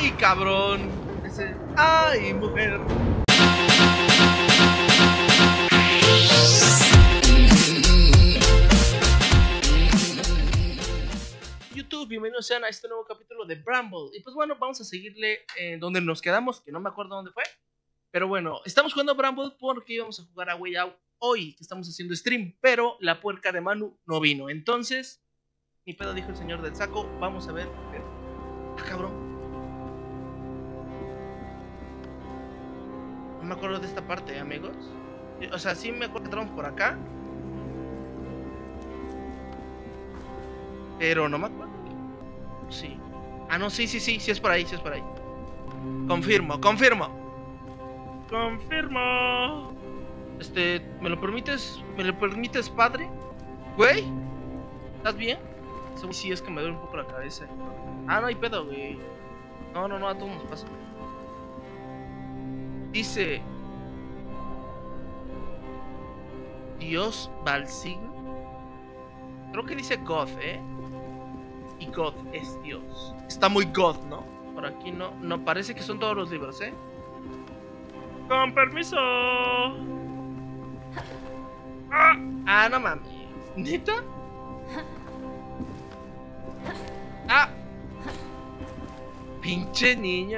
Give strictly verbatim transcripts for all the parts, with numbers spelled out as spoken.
¡Ay, cabrón! Ese... ¡Ay, mujer! YouTube, bienvenidos sean a este nuevo capítulo de Bramble. Y pues bueno, vamos a seguirle en donde nos quedamos, que no me acuerdo dónde fue. Pero bueno, estamos jugando a Bramble porque íbamos a jugar a Way Out hoy, que estamos haciendo stream. Pero la puerca de Manu no vino. Entonces, ni pedo, dijo el señor del saco. Vamos a ver. Ah, cabrón. No me acuerdo de esta parte, ¿eh, amigos? O sea, sí me acuerdo que entramos por acá. Pero no me acuerdo. Sí. Ah, no, sí, sí, sí, sí es por ahí, sí es por ahí. Confirmo, confirmo. Confirmo. Este, ¿me lo permites? ¿Me lo permites, padre? Güey, ¿estás bien? Sí, es que me duele un poco la cabeza. Ah, no hay pedo, güey. No, no, no, a todos nos pasa. Dice Dios Balsig. Creo que dice God, ¿eh? Y God es Dios. Está muy God, ¿no? Por aquí no, no parece que son todos los libros, ¿eh? Con permiso. Ah, ah no mames. ¿Neta? Ah. Pinche niño.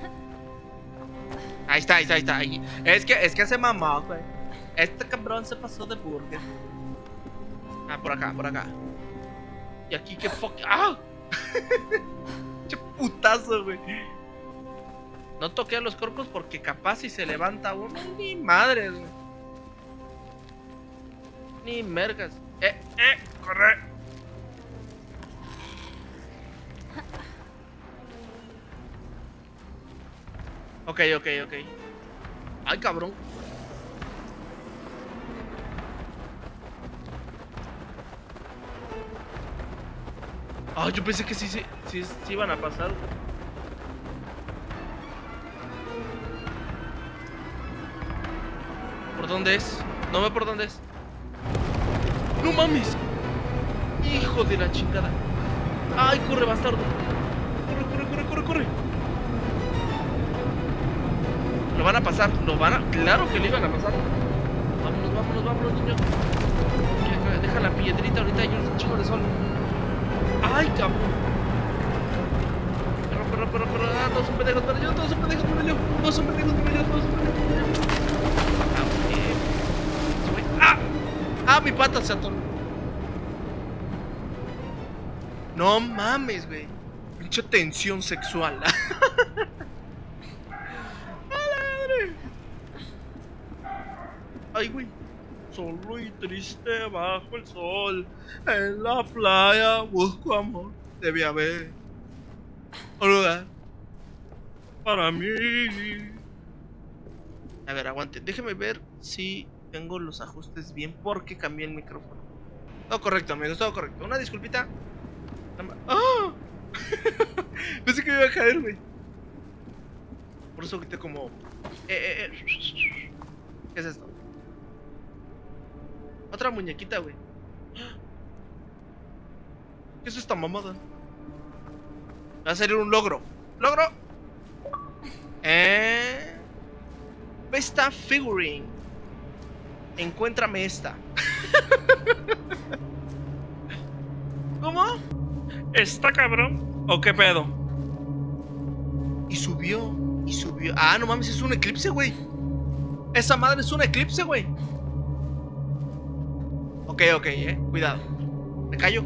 Ahí está, ahí está, ahí está. Ahí. Es que, es que se mamó, güey. Este cabrón se pasó de burger. Ah, por acá, por acá. Y aquí que fuck. ¡Ah! ¡Qué putazo, güey! No toqué a los corpos porque capaz si se levanta uno. Ni madres, güey. Ni mergas. Eh, eh, corre. Ok, ok, ok. Ay, cabrón. Ah, yo pensé que sí, sí, sí, sí iban a pasar. ¿Por dónde es? No ve por dónde es. ¡No mames! ¡Hijo de la chingada! ¡Ay, corre, bastardo! ¡Corre, corre, corre, corre, corre! Lo van a pasar, lo van a... ¡Claro que lo iban a pasar! Vámonos, vámonos, vámonos, niño. Deja la piedrita ahorita y un chingo de sol. ¡Ay, cabrón! Perro, perro, perro, perro. Ah, todos son pendejos para yo, todos son pendejos para yo. Todos son pendejos para yo, todos son pendejos para yo. ¡Ah! ¡Ah! Mi pata se atoró. No mames, güey. Mucha tensión sexual. Ay, güey. Solo y triste bajo el sol. En la playa busco amor. Debe haber un lugar para mí. A ver, aguante. Déjeme ver si tengo los ajustes bien porque cambié el micrófono. Todo correcto, amigos, todo correcto. Una disculpita. ¡Ah! Pensé que me iba a caer, güey. Por eso grité como... Eh, eh, eh. ¿Qué es esto? Otra muñequita, güey. ¿Qué es esta mamada? Va a salir un logro. ¡Logro! Eh... Esta figurine. Encuéntrame esta. ¿Cómo? ¿Está cabrón? ¿O qué pedo? Y subió. Y subió. Ah, no mames, es un eclipse, güey. Esa madre es un eclipse, güey. Ok, ok, eh. Cuidado. Me callo.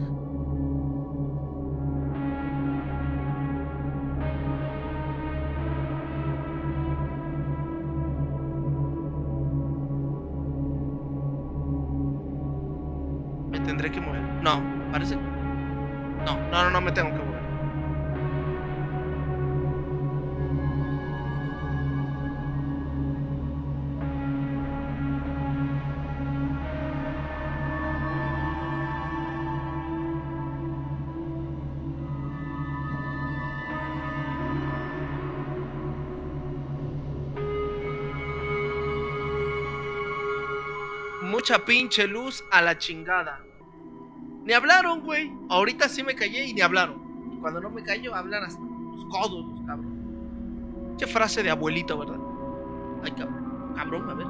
Me tendré que mover. No, parece. No, no, no, no me tengo que mover. Mucha pinche luz a la chingada. Ni hablaron, güey. Ahorita sí me callé y ni hablaron. Y cuando no me callo, hablan hasta los codos, cabrón. Qué frase de abuelito, ¿verdad? Ay, cabrón. Cabrón, a ver.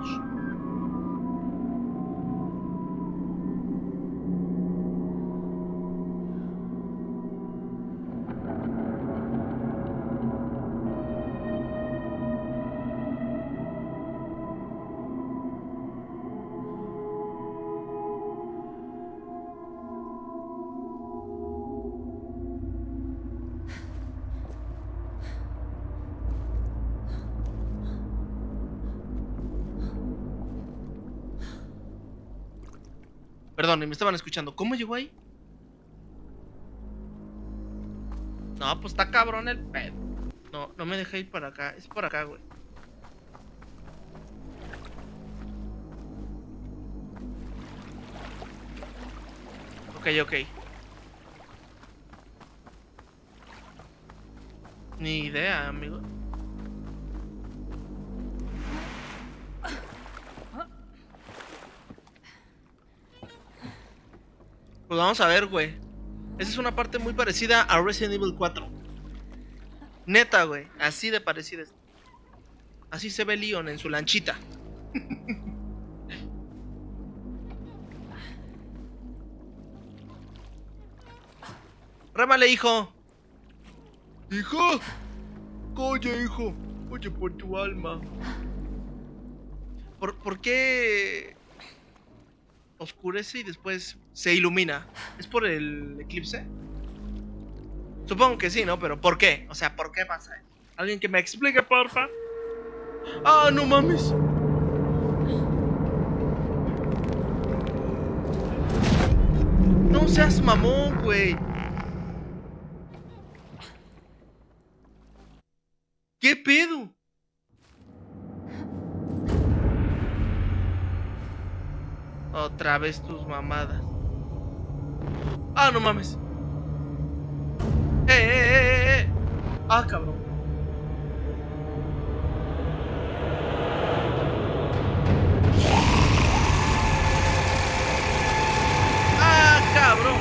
Perdón, me estaban escuchando. ¿Cómo llegó ahí? No, pues está cabrón el pedo. No, no me dejé ir para acá. Es por acá, güey. Ok, ok. Ni idea, amigo. Pues vamos a ver, güey. Esa es una parte muy parecida a Resident Evil cuatro. Neta, güey. Así de parecida. Así se ve Leon en su lanchita. Rémale, hijo. Hijo. Oye, hijo. Oye, por tu alma. ¿Por, ¿Por qué oscurece y después se ilumina? ¿Es por el eclipse? Supongo que sí, ¿no? Pero ¿por qué? O sea, ¿por qué pasa eso? ¿Alguien que me explique, porfa? ¡Ah, no mames! No seas mamón, güey. ¿Qué pedo? Otra vez tus mamadas. Ah, no mames. Eh, eh, eh, eh. Ah, cabrón. Ah, cabrón.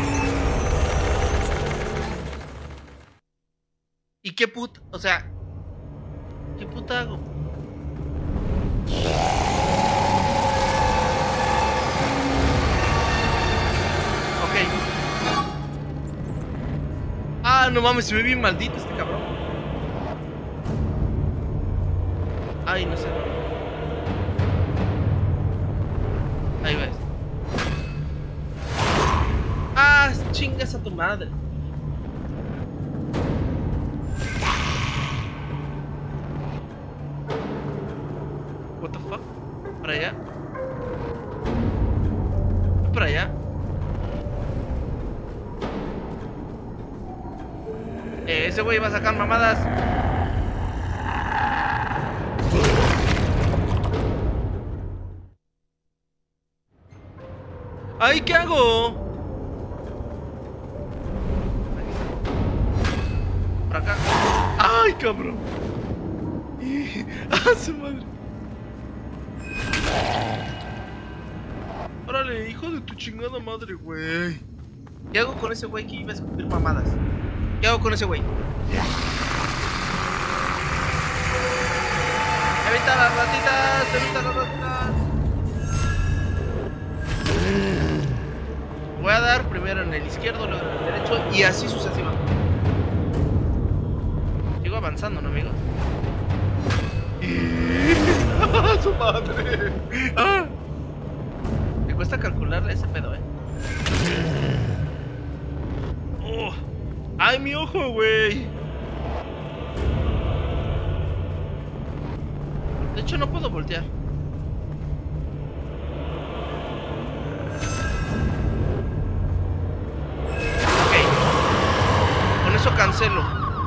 ¿Y qué puta? O sea, ¿qué puta hago? Ah, no mames, se ve bien maldito este cabrón. Ay, no sé. Ahí ves. Ah, chingas a tu madre. What the fuck? ¿Para allá? ¿Para allá? Eh, ese güey va a sacar mamadas. Ay, ¿qué hago? Por acá. Ay, cabrón. ¡Ah, su madre! Órale, hijo de tu chingada madre, güey. ¿Qué hago con ese güey que iba a escupir mamadas? ¿Qué hago con ese güey? Evita las ratitas, evita las ratitas. Voy a dar primero en el izquierdo, luego en el derecho y así sucesivamente. Sigo avanzando, ¿no, amigos? ¡Ah, su madre! ¡Ah! Me cuesta calcularle ese pedo, eh. Oh. ¡Ay, mi ojo, güey! De hecho, no puedo voltear. Ok. Con eso cancelo.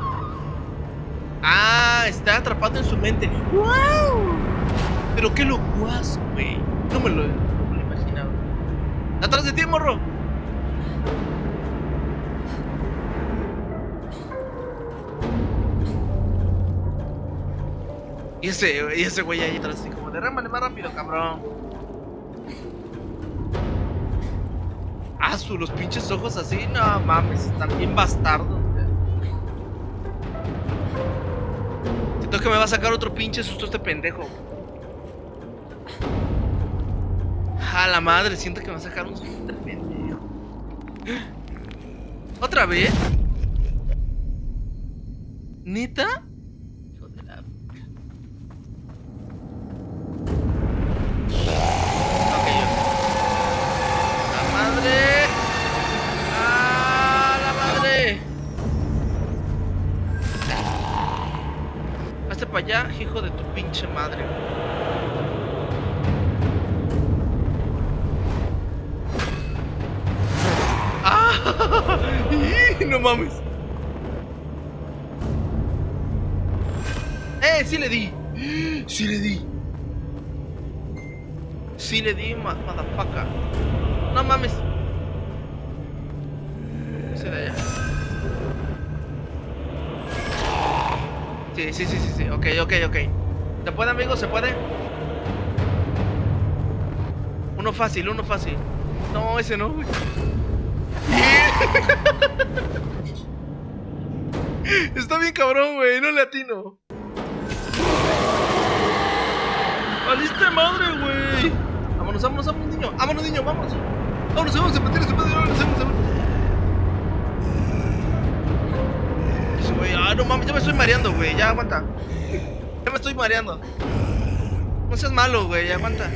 Ah, está atrapado en su mente. ¡Wow! Pero qué locuaz, güey. No me lo, no me lo imaginaba. ¡Atrás de ti, morro! Y ese, y ese güey ahí atrás, así como, derrámale más rápido, cabrón. Ah, su, los pinches ojos así, no mames, están bien bastardos, güey. Siento que me va a sacar otro pinche susto este pendejo. A la madre, siento que me va a sacar un susto este pendejo. ¿Otra vez? ¿Neta? Hijo de la... Ok, yo. ¡La madre! ¡Ah, la madre! Hazte para allá, hijo de tu pinche madre. ¡Ah! ¡No mames! ¡Eh! ¡Sí le di! ¡Sí le di! ¡Sí le di, motherfucker! ¡No mames! ¿Se de allá? Sí, sí, sí, sí, sí. Ok, ok, ok. ¿Se puede, amigo? ¿Se puede? Uno fácil, uno fácil. No, ese no. Está bien cabrón, güey. No le atino. ¡Valiste madre, güey! Vámonos, vámonos, vámonos, niño. Vámonos, niño, vamos. Vámonos, vamos a meter ese pedo. Vámonos, vámonos, vámonos. Eso, güey. Ah, no mames, ya me estoy mareando, güey. Ya aguanta. Ya me estoy mareando. No seas malo, güey. Ya aguanta.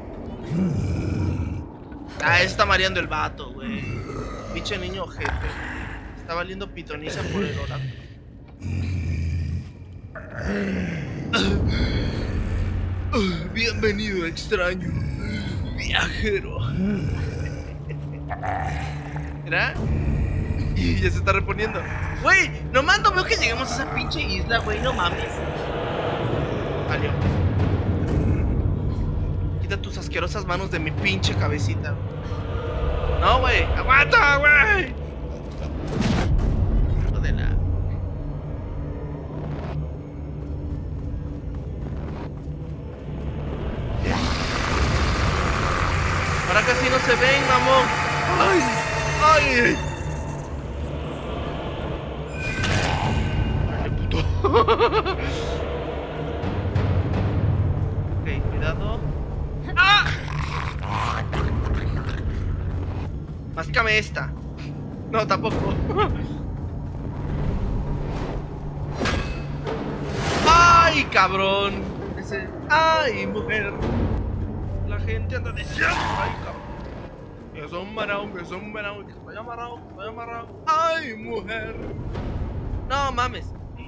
Ah, está mareando el vato, güey. Pinche niño ojete. Está valiendo pitoniza por el oráculo. Bienvenido, extraño viajero. ¿Mira? Y ya se está reponiendo. Güey, nomás no veo que lleguemos a esa pinche isla, güey. No mames. Valió. Quita tus asquerosas manos de mi pinche cabecita. No, güey. ¡Aguanta, güey! Hijo de la... Ahora casi no se ven, mamón. ¡Ay! ¡Ay! ¡Dale, puto! Ok, cuidado. ¡Ah! Máscame esta. No, tampoco. ¡Ay, cabrón! Ese... ¡Ay, mujer! La gente anda diciendo... ¡Ay, cabrón! Que son marao, que son marao, que estoy amarrado, que estoy amarrado. ¡Ay, mujer! No mames.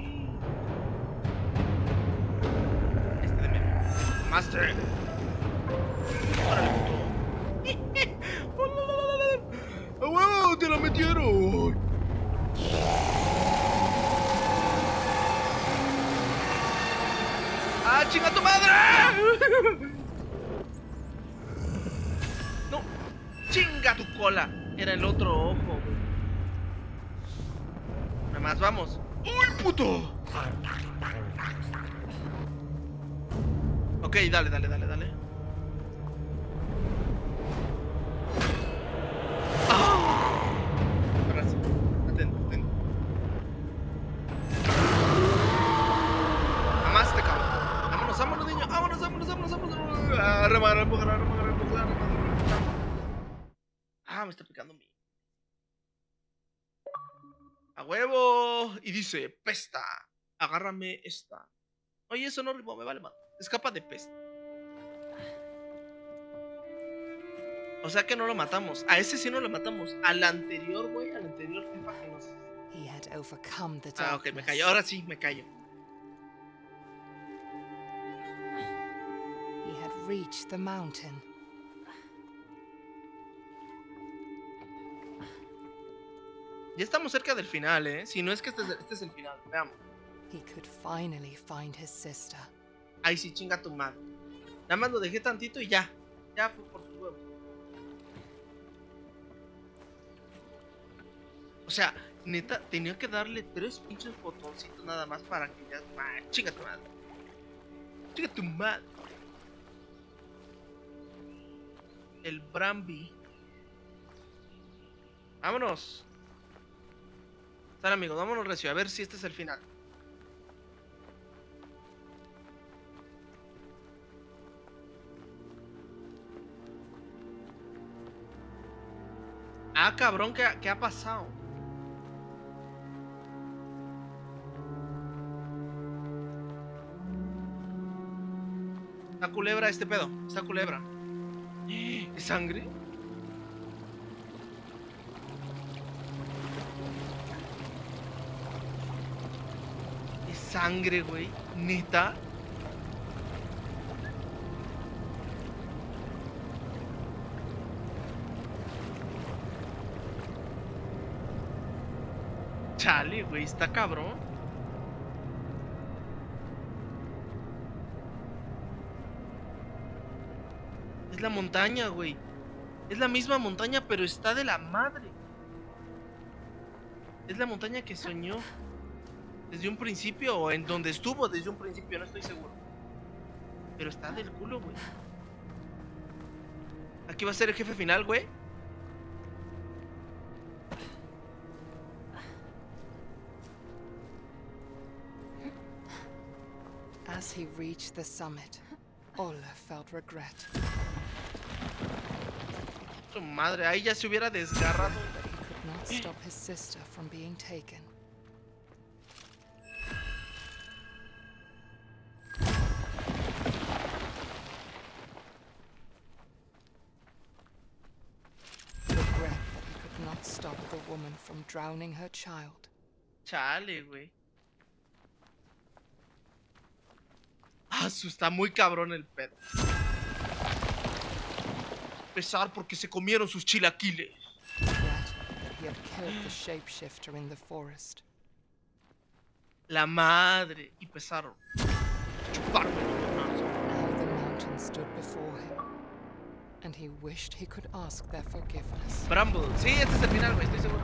Este de mí. Master. Órale, puto. ¡A huevo! ¡Te la metieron! ¡Ah, chinga tu madre! ¡No! ¡Chinga tu cola! Era el otro ojo, güey. Nada más, vamos. ¡Uy, puto! Ok, dale, dale, dale, dale. Ahora sí. Atento, atento. Amaste, cabrón. Vámonos, vámonos, niño. Vámonos, vámonos, vámonos, vámonos. Arremar, empujar, arremar, empujar, arremar. Ah, me está picando mi. A huevo. Y dice, pesta. Agárrame esta. Oye, eso no rimó, me vale más. Escapa de pesta. O sea que no lo matamos. A ese sí no lo matamos. Al anterior, güey. Al anterior jefa que nos... Ah, ok, me callo. Ahora sí, me callo. He had reached the mountain. Ya estamos cerca del final, ¿eh? Si no es que este es, este es el final. Veamos. He could finally find his sister. Ay, sí, chinga tu madre. Nada más lo dejé tantito y ya. Ya fue por su huevo. O sea, neta, tenía que darle tres pinches botoncitos nada más para que ya... Ah, chinga tu madre. Chinga tu madre. El Brambi. Vámonos. Sale, amigos, vámonos recio. A ver si este es el final. Ah, cabrón, ¿qué, qué ha pasado? Está culebra este pedo. Está culebra. ¿Es sangre? Es sangre, güey. Neta. Chale, güey. Está cabrón. Es la montaña, güey. Es la misma montaña, pero está de la madre. Es la montaña que soñó desde un principio, o en donde estuvo desde un principio, no estoy seguro. Pero está del culo, güey. Aquí va a ser el jefe final, güey. As he reached the summit, Olle felt regret. Su madre, ahí ya se hubiera desgarrado. He could not stop his sister from being taken. Regret that he could not stop the woman from drowning her child. Chale, güey. Ah, su, está muy cabrón el pedo. Pesar porque se comieron sus chilaquiles. Regret that he had killed the shapeshifter in the forest. La madre. Y pesaron. Chuparme. Now the mountain stood before him, and he wished he could ask their forgiveness. Bramble. Sí, este es el final, güey, estoy seguro.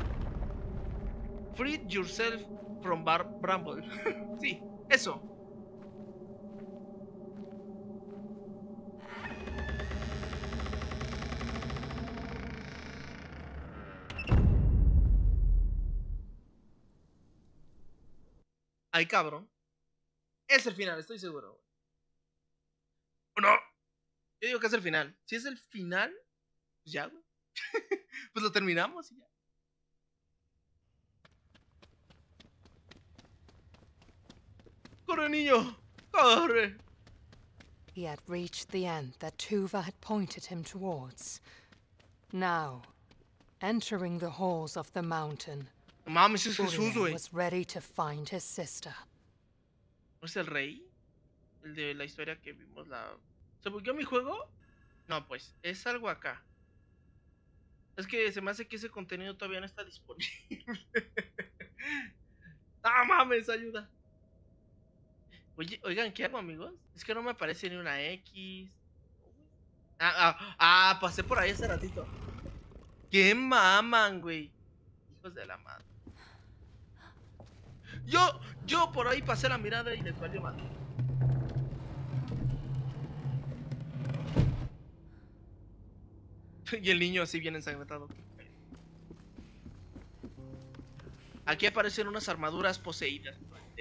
Free yourself from Bar Bramble. Sí, eso. Ay, cabrón. Es el final, estoy seguro. ¿O no? Yo digo que es el final. Si es el final, pues ya, güey. Pues lo terminamos y ya. ¡Corre, niño! ¡Corre! He had reached the end that Tuva had pointed him towards. Now, entering the halls of the mountain, Mames, es Jesús, Uriel güey. was ready to find his sister. ¿No es el rey? El de la historia que vimos la... ¿Se bugueó mi juego? No, pues, es algo acá. Es que se me hace que ese contenido todavía no está disponible. ¡Ah, mames! Ayuda. Oye, oigan, ¿qué hago, amigos? Es que no me aparece ni una X. Ah, ah, ah, pasé por ahí hace ratito. ¡Qué maman, güey! Hijos de la madre. Yo, yo por ahí pasé la mirada y les valió mal. Y el niño así bien ensangrentado. Aquí aparecen unas armaduras poseídas.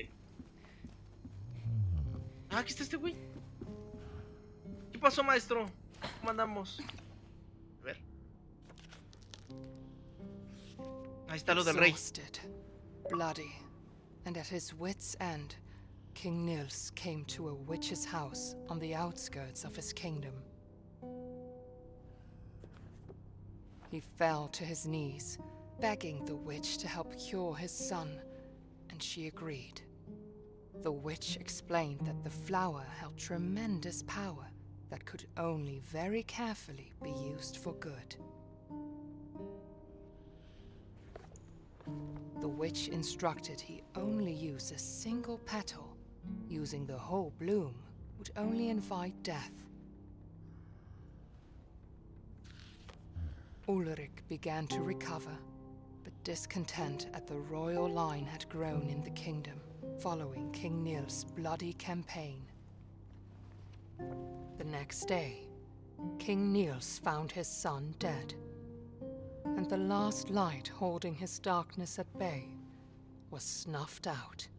Ah, aquí está este güey. ¿Qué pasó, maestro? ¿Cómo andamos? A ver. Ahí está lo del rey. Exhausted, bloody, and at his wits' end, King Nils came to a witch's house on the outskirts of his kingdom. He fell to his knees, begging the witch to help cure his son, and she agreed. The witch explained that the flower held tremendous power that could only very carefully be used for good. The witch instructed he only use a single petal. Using the whole bloom would only invite death. Ulrich began to recover, but discontent at the royal line had grown in the kingdom, following King Nils' bloody campaign. The next day, King Nils found his son dead, and the last light holding his darkness at bay was snuffed out.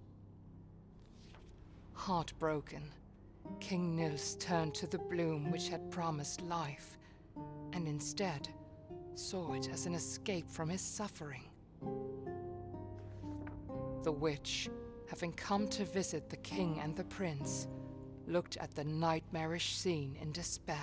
Heartbroken, King Nils turned to the bloom which had promised life, and instead saw it as an escape from his suffering. The witch, having come to visit the king and the prince, looked at the nightmarish scene in despair.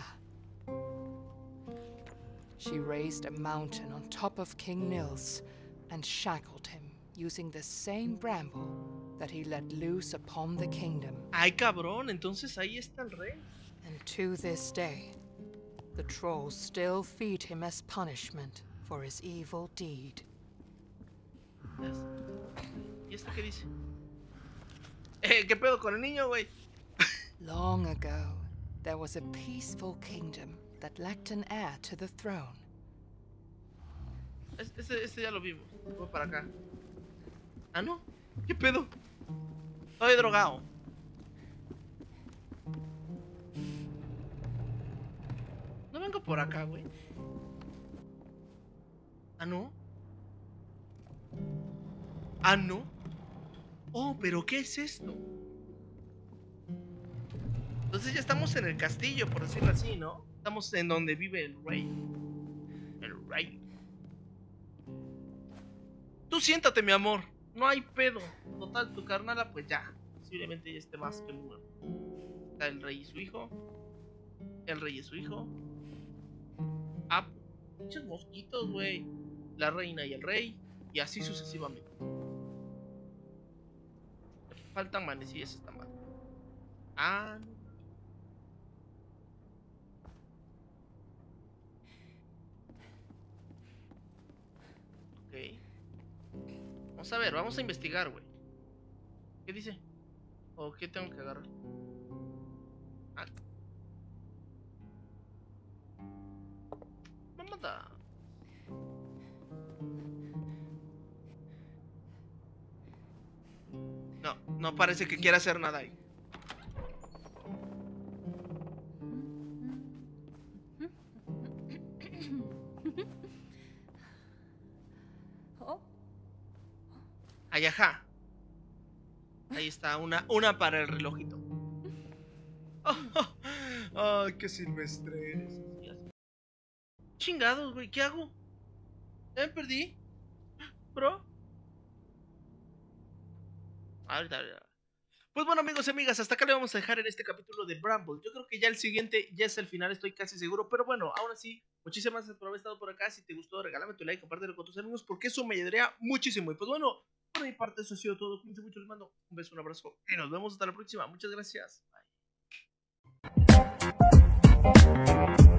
She raised a mountain on top of King Nils and shackled him using the same bramble that he let loose upon the kingdom. Ay, cabrón, entonces ahí está el rey. And to this day, the trolls still feed him as punishment for his evil deed. Yes. ¿Y esto qué dice? Eh, ¿qué pedo con el niño, güey? Long ago, there was a peaceful kingdom that lacked an heir to the throne. Este, este ya lo vimos. Voy para acá. Ah, no. ¿Qué pedo? Estoy drogado. No vengo por acá, güey. Ah, no. Ah, no. Oh, pero ¿qué es esto? Entonces ya estamos en el castillo, por decirlo así, ¿no? Estamos en donde vive el rey. El rey. Tú siéntate, mi amor. No hay pedo. Total, tu carnala, pues ya. Posiblemente ya esté más que muerto. Está el rey y su hijo. El rey y su hijo. Ah, muchos mosquitos, güey. La reina y el rey. Y así sucesivamente. Faltan manecillas, está mal. Ah, no. Ok. Vamos a ver, vamos a investigar, güey. ¿Qué dice? ¿O qué tengo que agarrar? Ah. Mamada. No, no parece que quiera hacer nada ahí. Ay, ajá. Ahí está, una, una para el relojito. Ay, oh, oh, qué silvestre eres. Chingados, güey, ¿qué hago? Ya me perdí. Bro. Ahorita, ahorita. Pues bueno, amigos y amigas, hasta acá le vamos a dejar en este capítulo de Bramble. Yo creo que ya el siguiente ya es el final, estoy casi seguro. Pero bueno, ahora sí, muchísimas gracias por haber estado por acá. Si te gustó, regálame tu like, compártelo con tus amigos, porque eso me ayudaría muchísimo. Y pues bueno, por mi parte eso ha sido todo. Cuídense mucho, les mando un beso, un abrazo y nos vemos hasta la próxima. Muchas gracias. Bye.